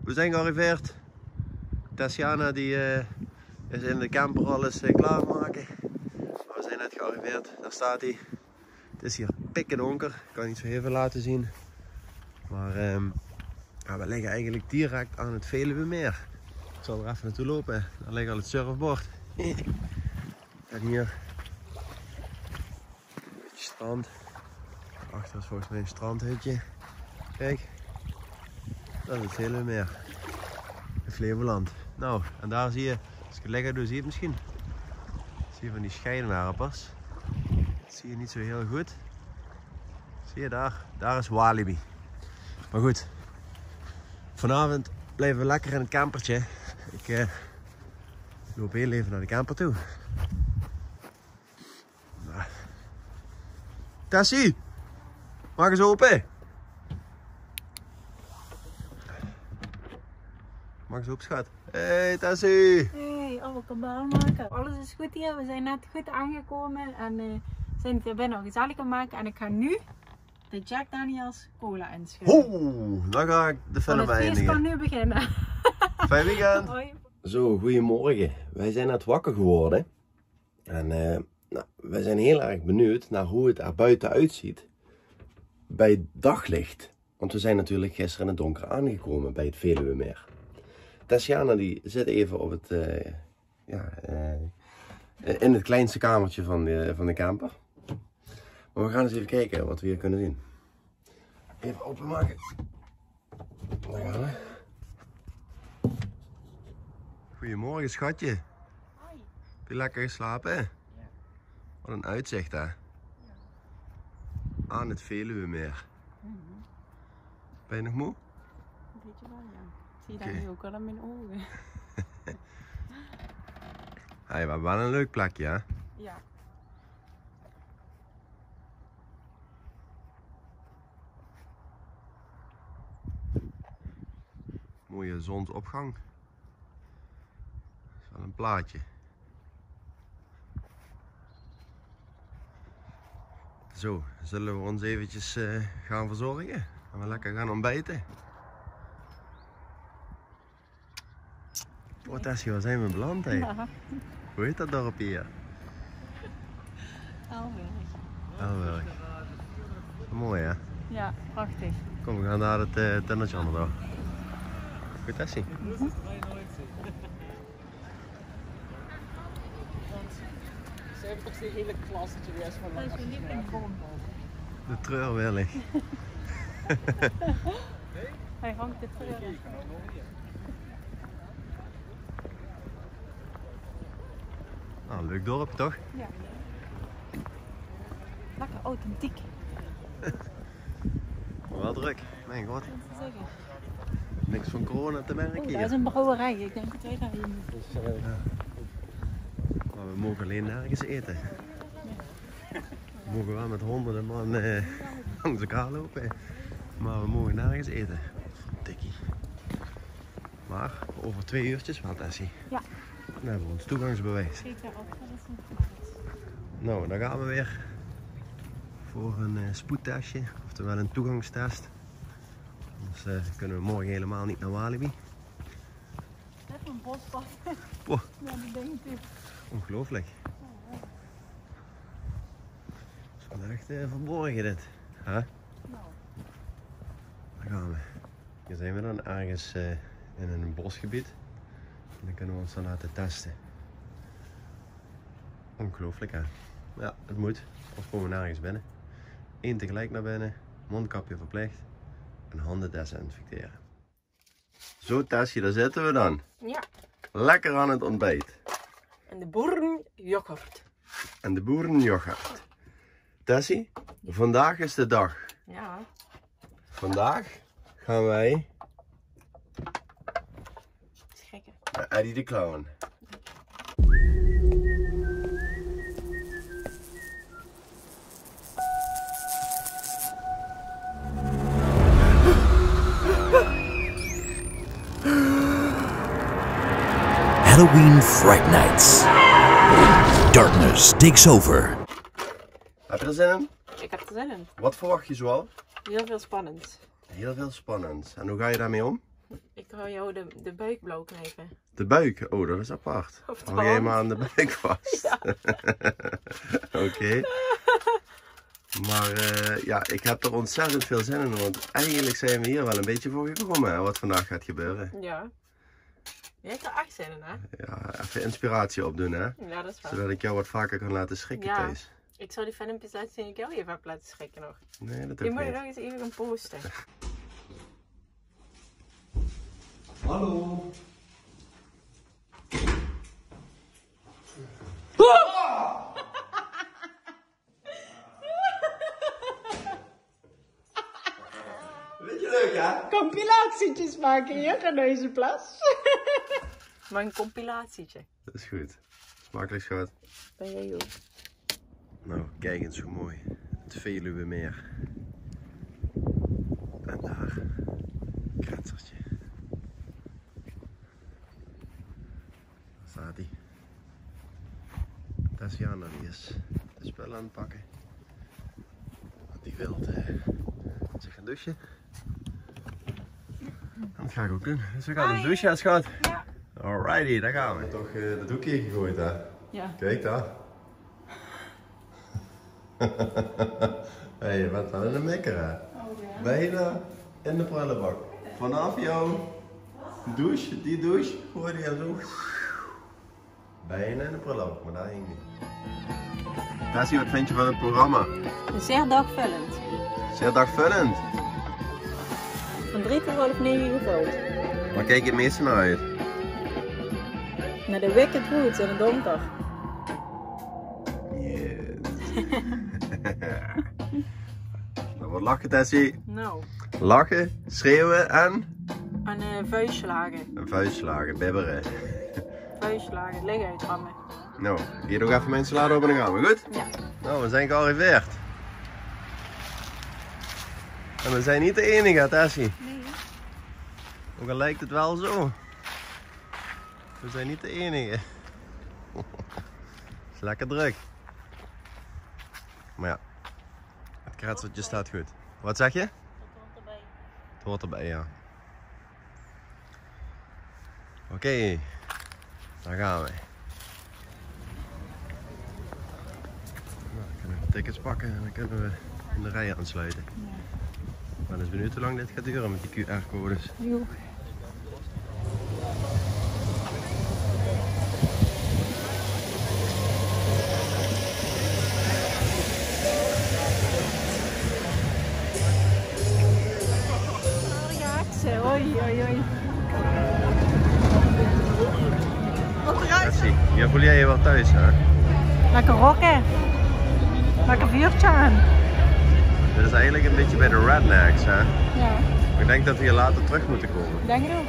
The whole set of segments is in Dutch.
we zijn gearriveerd. Tatiana die is in de camper alles klaarmaken. Maar we zijn net gearriveerd, daar staat hij. Het is hier pikken donker, ik kan niet zo heel veel laten zien. Maar ja, we liggen eigenlijk direct aan het Veluwemeer. Ik zal er even naartoe lopen, daar ligt al het surfbord. En hier, een beetje strand. Achter is volgens mij een strandhutje. Kijk, dat is het Veluwemeer. In Flevoland. Nou, en daar zie je, als ik het lekker doe, zie je het misschien. Zie je van die scheidenwerpers. Dat zie je niet zo heel goed. Zie je daar? Daar is Walibi. Maar goed, vanavond blijven we lekker in het campertje. Ik loop heel even naar de camper toe. Nou. Tessie, maak eens open. Maak eens open, schat. Hey Tessie. Hey, oh, we kunnen bal maken. Alles is goed hier, we zijn net goed aangekomen en zijn het weer binnen gezellig aan maken. En ik ga nu de Jack Daniels cola inschenken. Oeh, dan ga ik de film eindigen. Het kan nu beginnen. Fijn weekend. Hoi. Zo, goedemorgen. Wij zijn net wakker geworden. En nou, wij zijn heel erg benieuwd naar hoe het er buiten uitziet bij daglicht. Want we zijn natuurlijk gisteren in het donker aangekomen bij het Veluwemeer. Tatiana die zit even op het, in het kleinste kamertje van de camper. Maar we gaan eens even kijken wat we hier kunnen zien. Even openmaken. Daar gaan we. Goedemorgen schatje. Hoi. Heb je lekker geslapen? Ja. Wat een uitzicht hè. Ja. Aan het Veluwemeer. Ben je nog moe? Een beetje wel, ja. Zie je dat nu ook al aan mijn ogen? Hey, we hebben wel een leuk plekje hè? Ja. Mooie zonsopgang. Dat is wel een plaatje. Zo, zullen we ons eventjes gaan verzorgen en we lekker gaan ontbijten. Oh Tessie, waar zijn we beland hè? Ja. Hoe heet dat dorp hier? Elburg. Mooi hè? Ja, prachtig. Kom, we gaan naar het tunneltje onderdoor. Goed Tessie? Ze hebben toch die hele klas dat je weer eens van Dat is mijn lievelingsboom. De treurwillig. Hij hangt de treur. Nou, leuk dorp toch? Ja. Lekker authentiek. Wel druk, mijn god. Wat te zeggen. Niks van corona te merken Oh, hier. dat is een brouwerij. Ik denk dat wij daar hier moeten. Maar we mogen alleen nergens eten. We mogen wel met honderden man langs elkaar lopen. Maar we mogen nergens eten. Tikkie. Maar over 2 uurtjes wel Tessie. Ja. Dan hebben we ons toegangsbewijs. Kijk daar ook, dat is een plaats. Nou, dan gaan we weer voor een spoedtestje. Oftewel een toegangstest. Anders kunnen we morgen helemaal niet naar Walibi. Net een bospad. Wow. Ja, die dingen toe. Ongelooflijk. Het is wel echt verborgen dit. Huh? Nou. Daar gaan we. Hier zijn we dan ergens in een bosgebied. En dan kunnen we ons dan laten testen. Ongelooflijk hè. Ja, het moet. Of komen we nergens binnen. 1 tegelijk naar binnen. Mondkapje verplicht. En handen desinfecteren. Zo Tessie, daar zitten we dan. Ja. Lekker aan het ontbijt. En de boerenyoghurt. En de boerenyoghurt. Tessie, vandaag is de dag. Ja. Vandaag gaan wij Schrikken. naar Eddie de Clown. Halloween Fright Nights. Darkness takes over. Heb je er zin in? Ik heb er zin in. Wat verwacht je zoal? Heel veel spannend. Heel veel spannend. En hoe ga je daarmee om? Ik ga jou de buik blauw knijpen. De buik? Oh, dat is apart. Of de Hou jij hand. maar aan de buik vast. Ja. Oké. Maar ja, ik heb er ontzettend veel zin in, want eigenlijk zijn we hier wel een beetje voor gekomen, hè, wat vandaag gaat gebeuren. Ja. Je hebt er 8 zin in, hè? Ja, even inspiratie opdoen, hè. Ja, dat is waar. Zodat ik jou wat vaker kan laten schrikken Ja. thuis. Ik zou die filmpjes laten zien en ik jou even heb laten schrikken nog. Nee, dat Je ook moet er niet. nog eens even gaan posten. Hallo. Vind je leuk, hè? Compilatietjes maken hier in deze plas. Maar een compilatietje. Dat is goed. Smakelijk, schat. Ben jij ook. Nou, kijk eens hoe mooi. Het Veluwemeer. En daar, kretsertje. Daar staat hij. Tessiana die is de spullen aan het pakken. Want die wil zich gaan douchen. En dat ga ik ook doen. Dus we gaan dus douchen, schat. Ja. Alrighty, daar gaan we. Toch de doekje gegooid, hè? Ja. Kijk daar. Hey, je bent wel in de mikker, hè? Oh, ja. Bijna in de prullenbak. Vanaf jouw douche, die douche, hoorde je zo. Bijna in de prullenbak, maar daar hing niet. Tessie, wat vind je van het programma? Zeer dagvullend. Zeer dagvullend. Van 3 tot half 9 gevuld. Waar kijk je het meeste naar uit? Naar de Wicked Woods in het donker. Yes. Nou, wat lachen, Tessie? Nou. Lachen, schreeuwen en En vuistslagen. een vuist slagen, bibberen. Vuistslagen, liggen uitrammen. Nou, hier nog even mijn salade op en dan gaan we, goed? Ja. Nou, we zijn gearriveerd. En we zijn niet de enige, Tessie. Nee. Ook al lijkt het wel zo. We zijn niet de enige. Het is lekker druk. Maar ja, het kretsertje staat goed. Wat zeg je? Het hoort erbij, ja. Oké, daar gaan we. Nou, dan kunnen we tickets pakken en dan kunnen we in de rij aansluiten. Ik ben dus benieuwd hoe lang dit gaat duren met die QR-codes. Jo. Oei, oei, oei. Tessie, hier voel jij je wel thuis, hè? Lekker rocken. Lekker vuurtje aan. Dit is eigenlijk een beetje bij de rednecks, hè? Ja, Ik denk dat we hier later terug moeten komen. denk ik ook.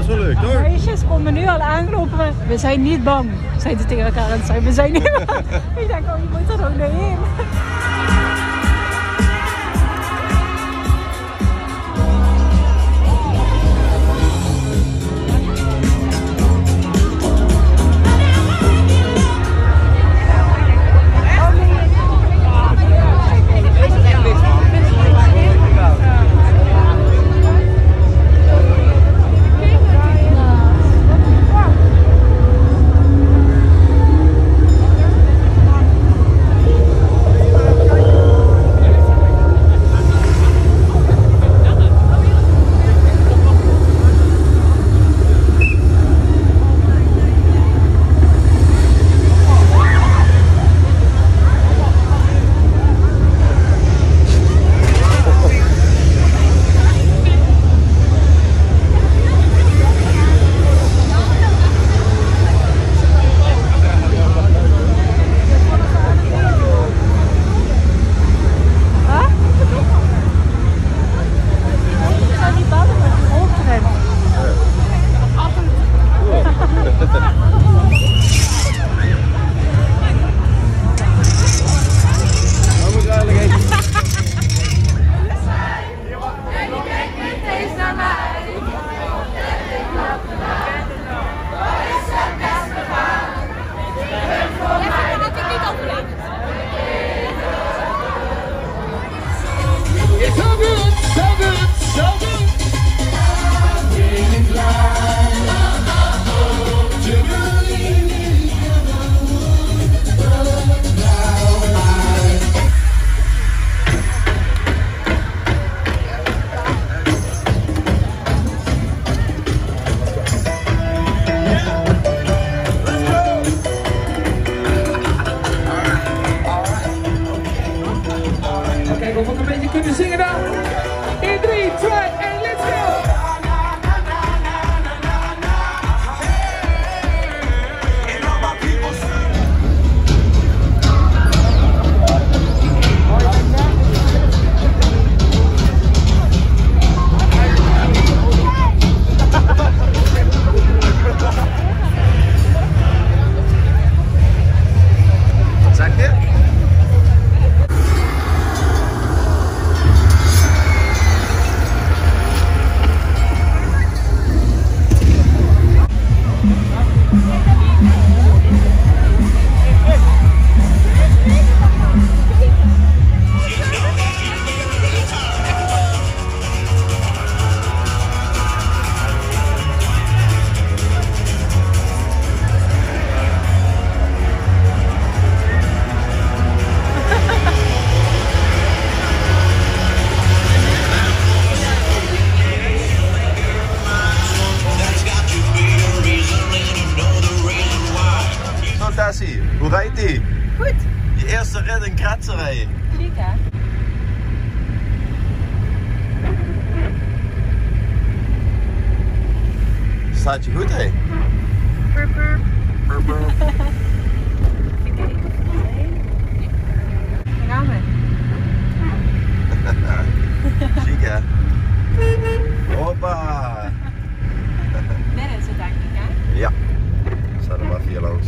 is wel leuk, toch? Meisjes komen nu al aangelopen. We zijn niet bang, zijn ze tegen elkaar aan het zeggen. We zijn niet bang. Ik denk, oh, je moet er ook doorheen. Of we een beetje kunnen zingen dan. In 3, 2, 1, let's go! Zeg je? Tessie, hoe rijdt die? Goed. Je eerste rit in Kretsen rijden. Kijk hè. Staat je goed hé? Purper. Purper. Oké. Daar gaan we. Ziek hè? Hoppa! Dit is het denk ik hè? Ja. Zet er maar 4 langs.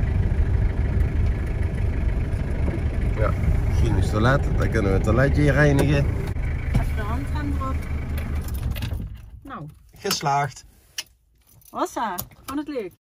Ja, chemisch toilet, dan kunnen we het toiletje hier reinigen. Even de handrem erop. Nou, Geslaagd. Ossa, vond het leuk?